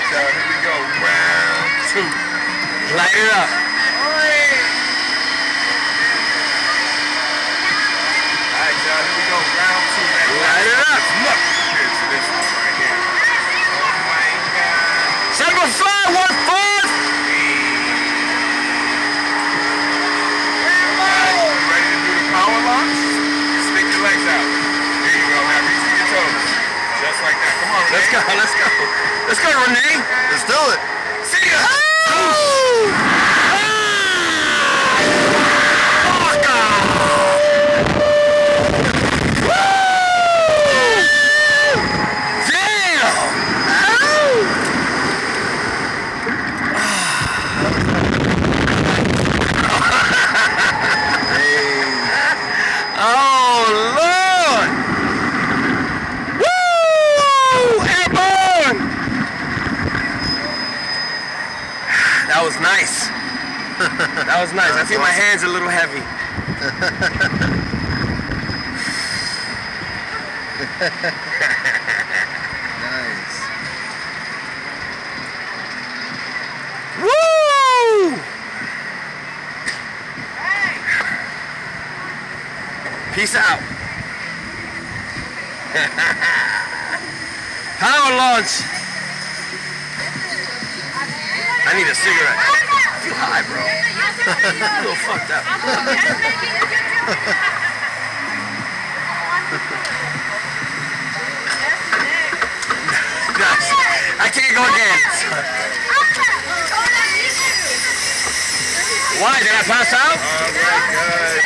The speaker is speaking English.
y'all. Here we go. Round two. Light it up. Alright, y'all. Here we go. Round two, man. Light it up. Look. Here's to this one right here. Oh my God. 7514. Ready to do the power launch? Stick your legs out. There you go. Now reach for your toes. Just like that. Come on, Renee. Let's go. Let's go. Let's go, Renee. Let's do it. See ya. That was nice. That was nice. I think my hand's a little heavy. Nice. Woo! Peace out. Power launch. I need a cigarette. I feel high, bro. I'm a little fucked up. I can't go again. Why? Did I pass out? Oh my God.